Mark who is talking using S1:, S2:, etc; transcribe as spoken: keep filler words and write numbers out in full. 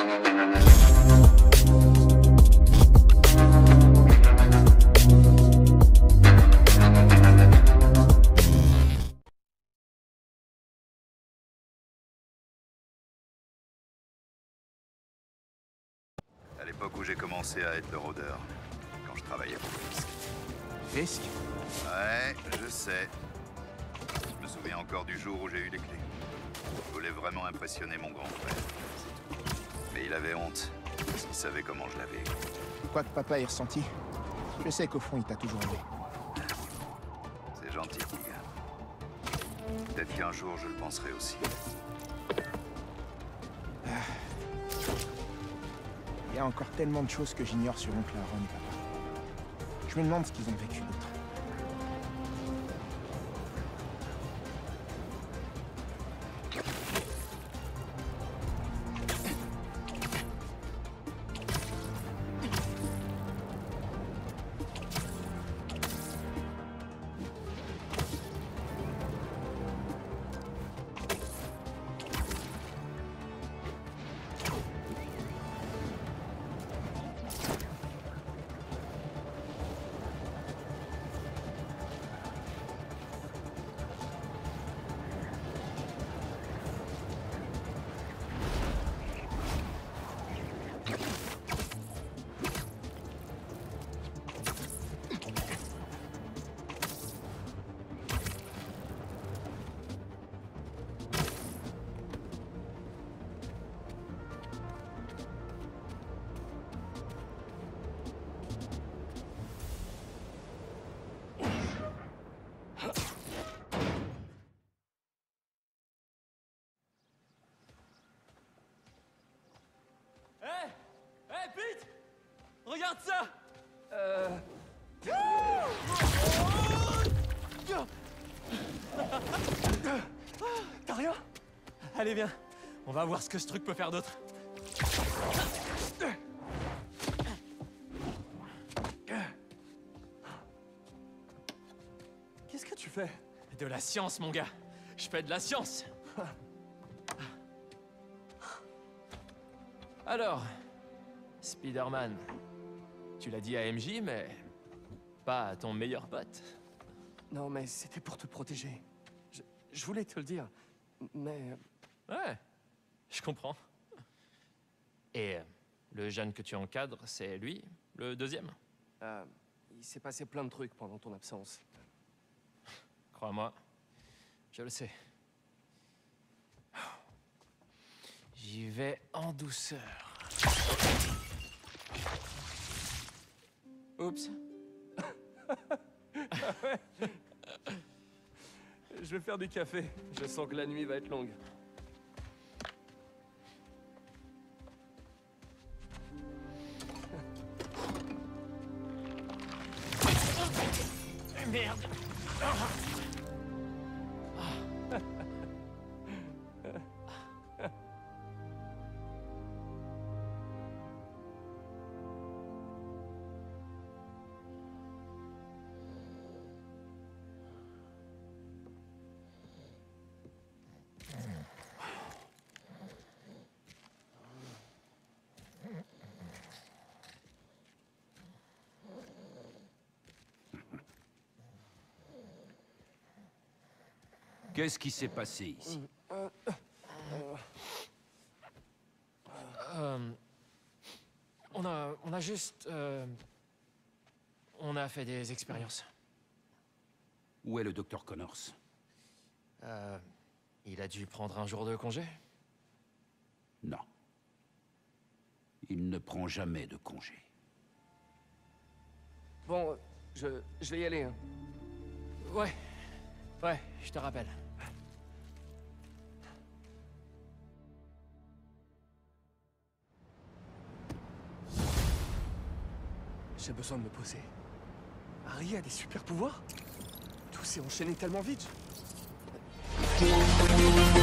S1: À l'époque où j'ai commencé à être le rôdeur, quand je travaillais pour Fisk.
S2: Fisk?
S1: Ouais, je sais. Je me souviens encore du jour où j'ai eu les clés. Je voulais vraiment impressionner mon grand frère, c'est tout. Mais il avait honte, parce qu'il savait comment je l'avais.
S2: Quoi que papa ait ressenti, je sais qu'au fond il t'a toujours aimé.
S1: C'est gentil, petit gars. Peut-être qu'un jour je le penserai aussi.
S2: Il y a encore tellement de choses que j'ignore sur oncle Aaron et papa. Je me demande ce qu'ils ont vécu d'autre.
S3: Regarde ça! Euh... T'as rien? Allez, viens. On va voir ce que ce truc peut faire d'autre. Qu'est-ce que tu fais? De la science, mon gars. Je fais de la science. Alors, Spider-Man, tu l'as dit à M J, mais pas à ton meilleur pote.
S4: Non, mais c'était pour te protéger. Je, je voulais te le dire, mais...
S3: Ouais, je comprends. Et euh, le jeune que tu encadres, c'est lui, le deuxième?
S4: Euh, il s'est passé plein de trucs pendant ton absence.
S3: Crois-moi, je le sais. J'y vais en douceur. Oups.
S4: Je vais faire du café. Je sens que la nuit va être longue.
S3: Merde.
S5: Qu'est-ce qui s'est passé ici?
S3: Euh, on a... on a juste... Euh, on a fait des expériences.
S5: Où est le docteur Connors?
S3: Euh, il a dû prendre un jour de congé?
S5: Non. Il ne prend jamais de congé.
S4: Bon, je, je vais y aller. Hein.
S3: Ouais. Ouais, je te rappelle.
S4: J'ai besoin de me poser. Harry a des super pouvoirs? Tout s'est enchaîné tellement vite.